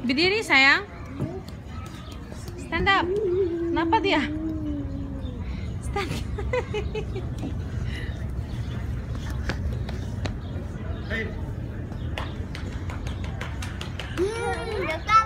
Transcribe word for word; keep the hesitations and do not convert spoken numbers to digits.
Berdiri sayang. Stand up. Kenapa dia? Stand up. Hmm, dekat.